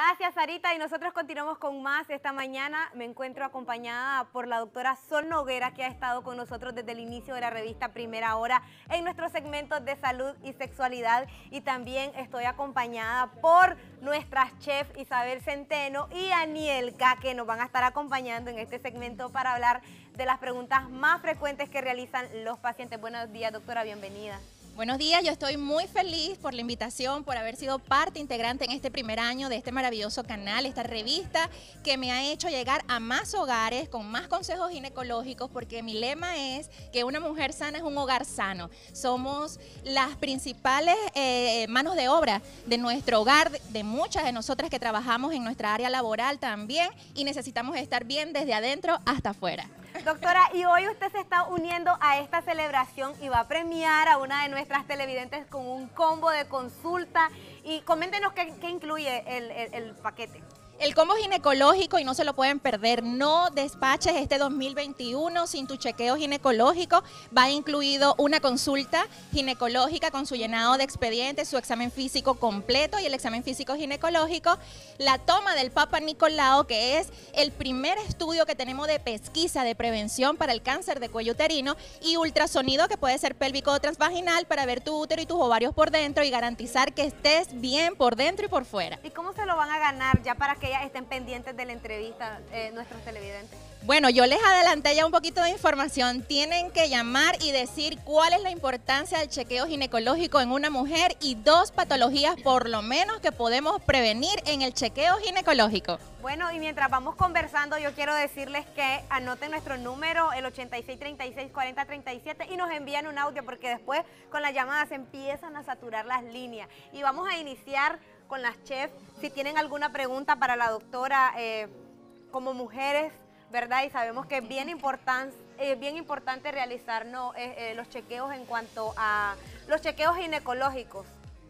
Gracias, Sarita. Y nosotros continuamos con más. Esta mañana me encuentro acompañada por la doctora Sol Noguera, que ha estado con nosotros desde el inicio de la revista Primera Hora en nuestros segmentos de salud y sexualidad. Y también estoy acompañada por nuestras chefs Isabel Centeno y Anielka, que nos van a estar acompañando en este segmento para hablar de las preguntas más frecuentes que realizan los pacientes. Buenos días, doctora, bienvenida. Buenos días, yo estoy muy feliz por la invitación, por haber sido parte integrante en este primer año de este maravilloso canal, esta revista que me ha hecho llegar a más hogares con más consejos ginecológicos, porque mi lema es que una mujer sana es un hogar sano. Somos las principales manos de obra de nuestro hogar, de muchas de nosotras que trabajamos en nuestra área laboral también, y necesitamos estar bien desde adentro hasta afuera. Doctora, y hoy usted se está uniendo a esta celebración y va a premiar a una de nuestras televidentes con un combo de consulta. Y coméntenos qué incluye el paquete. El combo ginecológico, y no se lo pueden perder, no despaches este 2021 sin tu chequeo ginecológico. Va incluido una consulta ginecológica con su llenado de expediente, su examen físico completo y el examen físico ginecológico, la toma del Papa Nicolau, que es el primer estudio que tenemos de pesquisa de prevención para el cáncer de cuello uterino, y ultrasonido, que puede ser pélvico o transvaginal, para ver tu útero y tus ovarios por dentro y garantizar que estés bien por dentro y por fuera. ¿Y cómo se lo van a ganar ya para que estén pendientes de la entrevista nuestros televidentes? Bueno, yo les adelanté ya un poquito de información. Tienen que llamar y decir cuál es la importancia del chequeo ginecológico en una mujer y 2 patologías por lo menos que podemos prevenir en el chequeo ginecológico. Bueno, y mientras vamos conversando, yo quiero decirles que anoten nuestro número, el 86364037, y nos envían un audio, porque después con las llamadas empiezan a saturar las líneas. Y vamos a iniciar con las chefs. Si tienen alguna pregunta para la doctora, como mujeres, ¿verdad? Y sabemos que es bien importante realizar los chequeos en cuanto a los chequeos ginecológicos.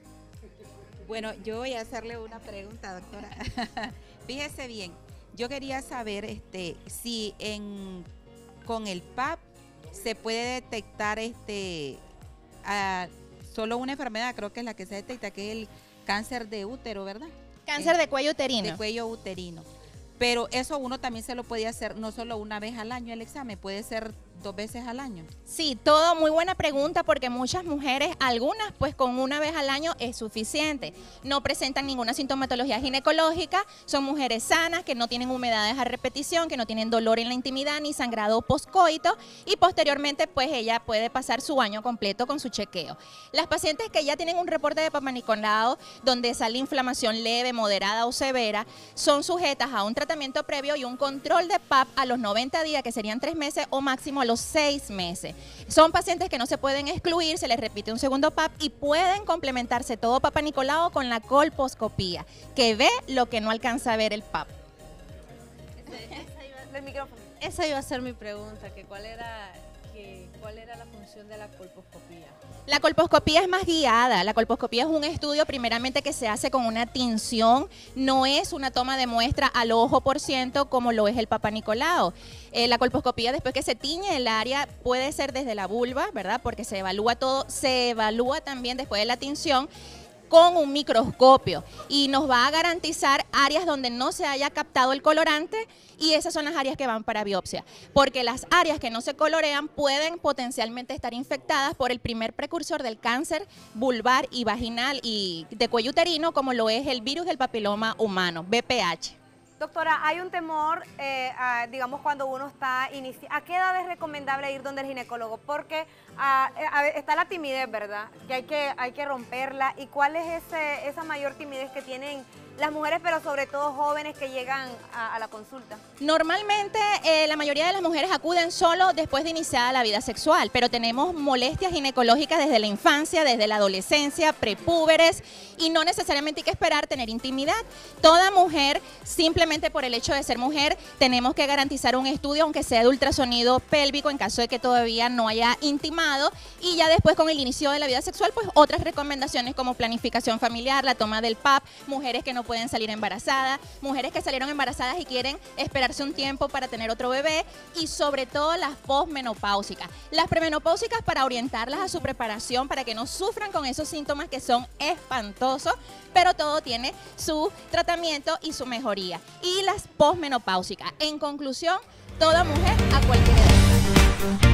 Bueno, yo voy a hacerle una pregunta, doctora. Fíjese bien, yo quería saber si con el PAP se puede detectar solo una enfermedad, creo que es la que se detecta, que es el cáncer de útero, ¿verdad? Cáncer de cuello uterino. De cuello uterino. Pero eso uno también se lo puede hacer no solo una vez al año el examen, puede ser 2 veces al año. Sí, todo muy buena pregunta, porque muchas mujeres, algunas pues con una vez al año es suficiente. No presentan ninguna sintomatología ginecológica, son mujeres sanas, que no tienen humedades a repetición, que no tienen dolor en la intimidad ni sangrado poscoito, y posteriormente pues ella puede pasar su año completo con su chequeo. Las pacientes que ya tienen un reporte de Papa Nicolau donde sale inflamación leve, moderada o severa, son sujetas a un tratamiento previo y un control de PAP a los 90 días, que serían 3 meses, o máximo a los 6 meses. Son pacientes que no se pueden excluir, se les repite un segundo PAP, y pueden complementarse todo Papa Nicolau con la colposcopía, que ve lo que no alcanza a ver el PAP. Esa iba a ser mi pregunta, que cuál era la función de la colposcopía. La colposcopía es más guiada. La colposcopía es un estudio primeramente que se hace con una tinción, no es una toma de muestra al ojo por ciento como lo es el Papa Nicolau. La colposcopía, después que se tiñe el área, puede ser desde la vulva, ¿verdad? Porque se evalúa todo, se evalúa también después de la tinción con un microscopio, y nos va a garantizar áreas donde no se haya captado el colorante, y esas son las áreas que van para biopsia, porque las áreas que no se colorean pueden potencialmente estar infectadas por el primer precursor del cáncer vulvar y vaginal y de cuello uterino, como lo es el virus del papiloma humano, VPH. Doctora, hay un temor, digamos, cuando uno está iniciando. ¿A qué edad es recomendable ir donde el ginecólogo? Porque está la timidez, ¿verdad? Que hay que romperla. ¿Y cuál es esa mayor timidez que tienen las mujeres, pero sobre todo jóvenes, que llegan a la consulta? Normalmente la mayoría de las mujeres acuden solo después de iniciada la vida sexual, pero tenemos molestias ginecológicas desde la infancia, desde la adolescencia, prepúberes, y no necesariamente hay que esperar tener intimidad. Toda mujer, simplemente por el hecho de ser mujer, tenemos que garantizar un estudio, aunque sea de ultrasonido pélvico, en caso de que todavía no haya intimado, y ya después, con el inicio de la vida sexual, pues otras recomendaciones como planificación familiar, la toma del PAP, mujeres que no no pueden salir embarazadas, mujeres que salieron embarazadas y quieren esperarse un tiempo para tener otro bebé, y sobre todo las posmenopáusicas. Las premenopáusicas, para orientarlas a su preparación, para que no sufran con esos síntomas que son espantosos, pero todo tiene su tratamiento y su mejoría. Y las posmenopáusicas, en conclusión, toda mujer a cualquier edad.